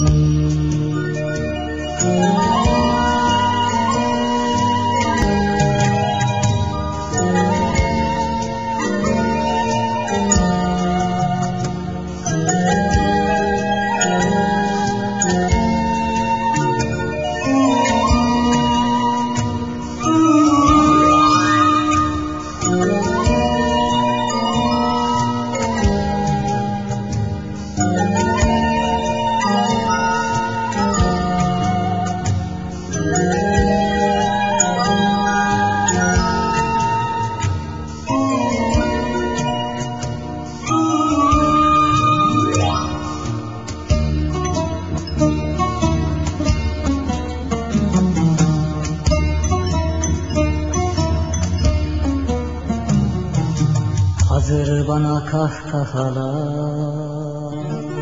Hazır bana kahkahalar,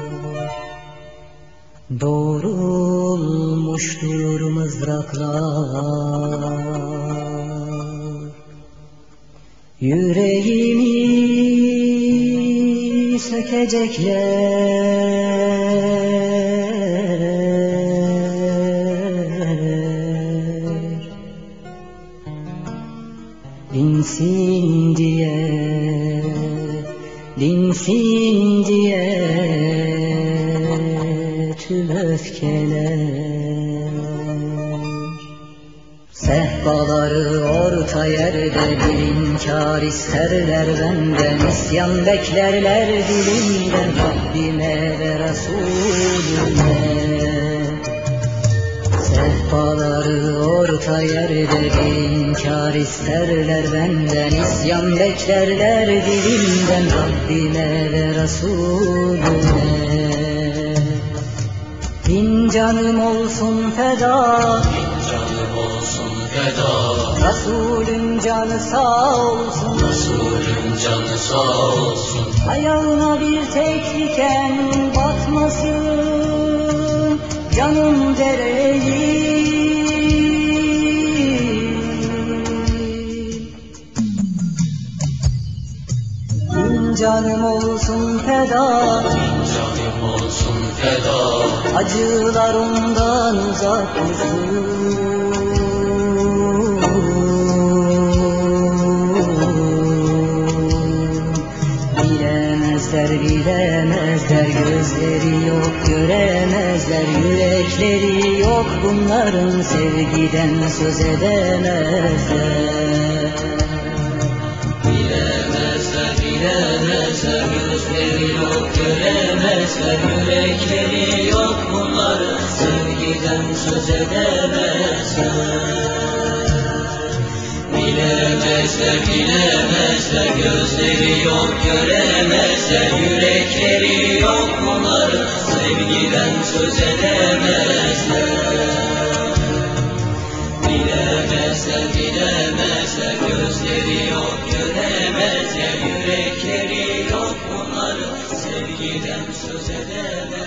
doğrulmuştur mızraklar. Yüreğimi sökecekler, dinsin diye tüm öfkeler. Sehpaları orta yerde bir inkar isterler benden, isyan beklerler dilimden Rabbime ve Resulüne. Sehpaları orta yerde bir inkar isterler benden, isyan beklerler dilimden Rabbime ve Resulüne. Bin canım olsun feda, Resulün canı sağ olsun, ayağına bir tek diken batmasın canım dereyi. Bin canım olsun feda, acılar ondan uzak olsun. Bilemezler, gözleri yok, göremezler, yürekleri yok, bunların sevgiden söz edemezler. Bilemezler, gözleri yok, göremezler, yürekleri yok, bunların sevgiden söz edemezler. Bilemezler, gözleri yok, göremezler, yürekleri yok, bunların sevgiden söz edemezler. Bilemezler, gözleri yok, göremezler, yürekleri yok, bunların sevgiden söz edemezler.